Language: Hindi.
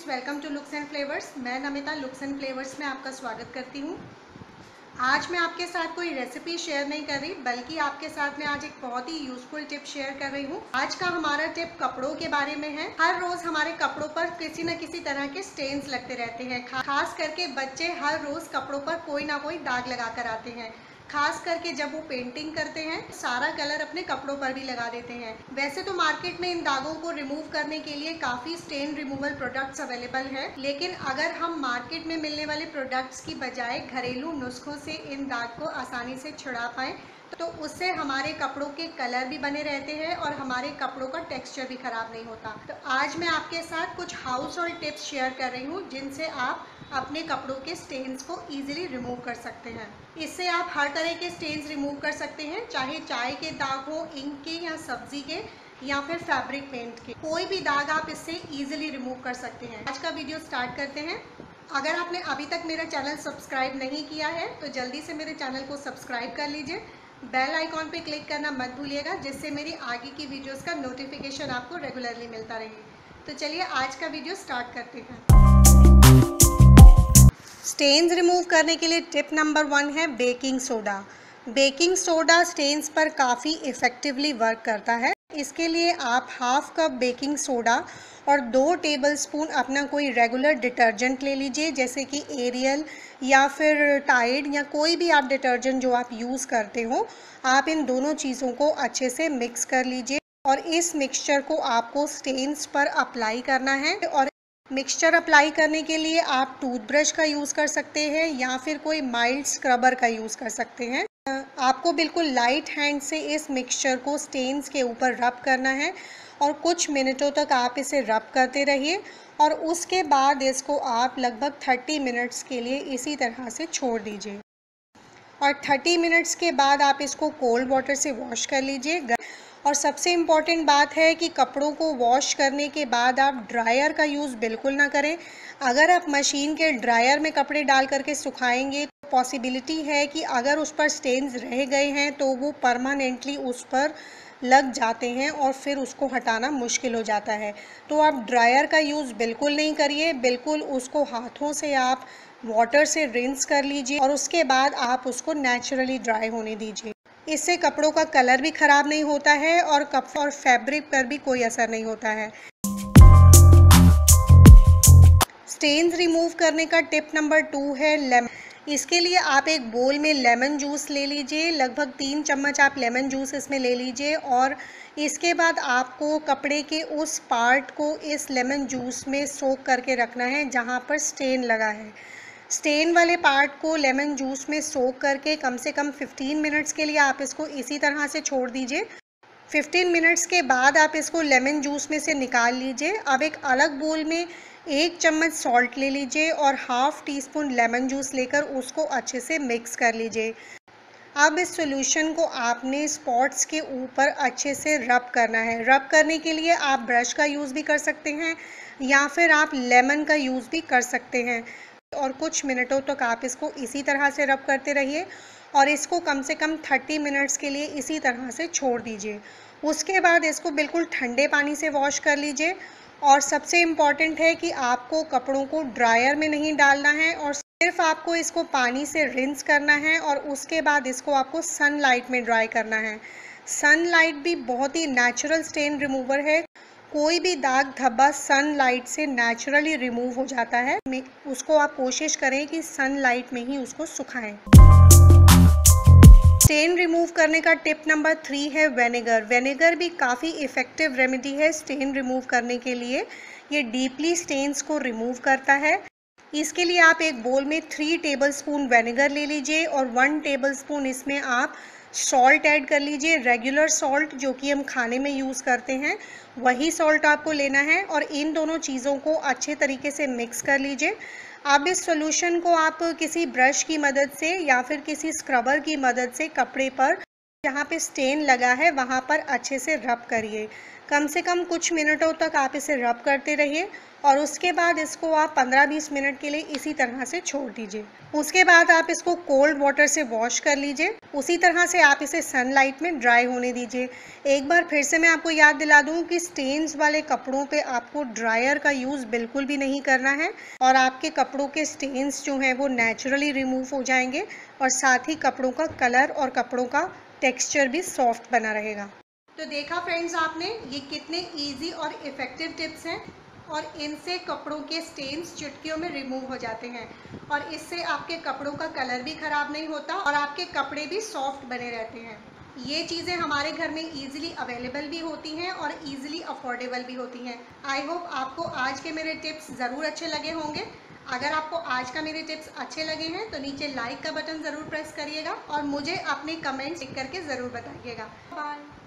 Friends, welcome to looks and flavours. मैं नमिता लुक्स एंड फ्लेवर्स में आपका स्वागत करती हूँ। आज मैं आपके साथ कोई रेसिपी शेयर नहीं कर रही, बल्कि आपके साथ मैं आज एक बहुत ही यूजफुल टिप शेयर कर रही हूँ। आज का हमारा टिप कपड़ों के बारे में है। हर रोज हमारे कपड़ों पर किसी न किसी तरह के स्टेन्स लगते रहते हैं। खास करके बच्चे हर रोज कपड़ों पर कोई ना कोई दाग लगा कर आते हैं। खास करके जब वो पेंटिंग करते हैं, सारा कलर अपने कपड़ों पर भी लगा देते हैं। वैसे तो मार्केट में इन दागों को रिमूव करने के लिए काफी स्टेन रिमूवल प्रोडक्ट्स अवेलेबल है, लेकिन अगर हम मार्केट में मिलने वाले प्रोडक्ट्स की बजाय घरेलू नुस्खों से इन दाग को आसानी से छुड़ा पाएं, तो उससे हमारे कपड़ों के कलर भी बने रहते हैं और हमारे कपड़ों का टेक्सचर भी खराब नहीं होता। तो आज मैं आपके साथ कुछ हाउस होल्ड टिप्स शेयर कर रही हूँ, जिनसे आप अपने कपड़ों के स्टेन्स को इजीली रिमूव कर सकते हैं। इससे आप हर तरह के स्टेन्स रिमूव कर सकते हैं, चाहे चाय के दाग हो, इंक के या सब्जी के या फिर फैब्रिक पेंट के। कोई भी दाग आप इससे इजीली रिमूव कर सकते हैं। आज का वीडियो स्टार्ट करते हैं। अगर आपने अभी तक मेरा चैनल सब्सक्राइब नहीं किया है तो जल्दी से मेरे चैनल को सब्सक्राइब कर लीजिए। बेल आइकॉन पे क्लिक करना मत भूलिएगा, जिससे मेरी आगे की वीडियोस का नोटिफिकेशन आपको रेगुलरली मिलता रहे। तो चलिए आज का वीडियो स्टार्ट करते हैं। स्टेन्स रिमूव करने के लिए टिप नंबर 1 है baking soda. Baking soda stains पर काफ़ी इफ़ेक्टिवली वर्क करता है। इसके लिए आप हाफ कप बेकिंग सोडा और 2 टेबलस्पून अपना कोई रेगुलर डिटर्जेंट ले लीजिए, जैसे कि एरियल या फिर टाइड या कोई भी आप डिटर्जेंट जो आप यूज़ करते हो। आप इन दोनों चीज़ों को अच्छे से मिक्स कर लीजिए और इस मिक्सचर को आपको स्टेन्स पर अप्लाई करना है। और मिक्सचर अप्लाई करने के लिए आप टूथब्रश का यूज़ कर सकते हैं या फिर कोई माइल्ड स्क्रबर का यूज़ कर सकते हैं। आपको बिल्कुल लाइट हैंड से इस मिक्सचर को स्टेन्स के ऊपर रब करना है और कुछ मिनटों तक आप इसे रब करते रहिए और उसके बाद इसको आप लगभग 30 मिनट्स के लिए इसी तरह से छोड़ दीजिए। और 30 मिनट्स के बाद आप इसको कोल्ड वाटर से वॉश कर लीजिए। और सबसे इम्पॉर्टेंट बात है कि कपड़ों को वॉश करने के बाद आप ड्रायर का यूज़ बिल्कुल ना करें। अगर आप मशीन के ड्रायर में कपड़े डाल करके सुखाएंगे तो पॉसिबिलिटी है कि अगर उस पर स्टेन्स रह गए हैं तो वो परमानेंटली उस पर लग जाते हैं और फिर उसको हटाना मुश्किल हो जाता है। तो आप ड्रायर का यूज़ बिल्कुल नहीं करिए। बिल्कुल उसको हाथों से आप वाटर से रिंस कर लीजिए और उसके बाद आप उसको नेचुरली ड्राई होने दीजिए। इससे कपड़ों का कलर भी ख़राब नहीं होता है और फैब्रिक पर भी कोई असर नहीं होता है। स्टेन्स रिमूव करने का टिप नंबर 2 है लेमन। इसके लिए आप एक बोल में लेमन जूस ले लीजिए। लगभग 3 चम्मच आप लेमन जूस इसमें ले लीजिए और इसके बाद आपको कपड़े के उस पार्ट को इस लेमन जूस में सोक करके रखना है जहाँ पर स्टेन लगा है। स्टेन वाले पार्ट को लेमन जूस में सोक करके कम से कम 15 मिनट्स के लिए आप इसको इसी तरह से छोड़ दीजिए। 15 मिनट्स के बाद आप इसको लेमन जूस में से निकाल लीजिए। अब एक अलग बोल में 1 चम्मच सॉल्ट ले लीजिए और half teaspoon lemon juice लेकर उसको अच्छे से मिक्स कर लीजिए। अब इस सॉल्यूशन को आपने स्पॉट्स के ऊपर अच्छे से रब करना है। रब करने के लिए आप ब्रश का यूज़ भी कर सकते हैं या फिर आप लेमन का यूज़ भी कर सकते हैं। और कुछ मिनटों तक आप इसको इसी तरह से रब करते रहिए और इसको कम से कम 30 मिनट्स के लिए इसी तरह से छोड़ दीजिए। उसके बाद इसको बिल्कुल ठंडे पानी से वॉश कर लीजिए। और सबसे इम्पॉर्टेंट है कि आपको कपड़ों को ड्रायर में नहीं डालना है और सिर्फ आपको इसको पानी से रिंस करना है और उसके बाद इसको आपको सनलाइट में ड्राई करना है। सनलाइट भी बहुत ही नेचुरल स्टेन रिमूवर है। कोई भी दाग धब्बा सनलाइट से नेचुरली रिमूव हो जाता है। उसको आप कोशिश करें कि सनलाइट में ही उसको सुखाएं। स्टेन रिमूव करने का टिप नंबर 3 है विनेगर। विनेगर भी काफ़ी इफ़ेक्टिव रेमेडी है स्टेन रिमूव करने के लिए। ये डीपली स्टेन्स को रिमूव करता है। इसके लिए आप एक बोल में 3 टेबलस्पून विनेगर ले लीजिए और 1 टेबलस्पून इसमें आप सॉल्ट ऐड कर लीजिए। रेगुलर सॉल्ट जो कि हम खाने में यूज़ करते हैं वही सॉल्ट आपको लेना है और इन दोनों चीज़ों को अच्छे तरीके से मिक्स कर लीजिए। अब इस सॉल्यूशन को आप किसी ब्रश की मदद से या फिर किसी स्क्रबर की मदद से कपड़े पर जहाँ पे स्टेन लगा है वहाँ पर अच्छे से रब करिए। कम से कम कुछ मिनटों तक आप इसे रब करते रहिए और उसके बाद इसको आप 15-20 मिनट के लिए इसी तरह से छोड़ दीजिए। उसके बाद आप इसको कोल्ड वाटर से वॉश कर लीजिए। उसी तरह से आप इसे सनलाइट में ड्राई होने दीजिए। एक बार फिर से मैं आपको याद दिला दूँ कि स्टेन्स वाले कपड़ों पे आपको ड्रायर का यूज़ बिल्कुल भी नहीं करना है और आपके कपड़ों के स्टेन्स जो हैं वो नेचुरली रिमूव हो जाएंगे और साथ ही कपड़ों का कलर और कपड़ों का टेक्सचर भी सॉफ्ट बना रहेगा। तो देखा फ्रेंड्स आपने, ये कितने इजी और इफ़ेक्टिव टिप्स हैं और इनसे कपड़ों के स्टेन्स चुटकियों में रिमूव हो जाते हैं और इससे आपके कपड़ों का कलर भी ख़राब नहीं होता और आपके कपड़े भी सॉफ्ट बने रहते हैं। ये चीज़ें हमारे घर में ईजिली अवेलेबल भी होती हैं और ईजिली अफोर्डेबल भी होती हैं। आई होप आपको आज के मेरे टिप्स ज़रूर अच्छे लगे होंगे। अगर आपको आज का मेरे टिप्स अच्छे लगे हैं तो नीचे लाइक का बटन ज़रूर प्रेस करिएगा और मुझे अपने कमेंट्स लिख करके ज़रूर बताइएगा। बाय।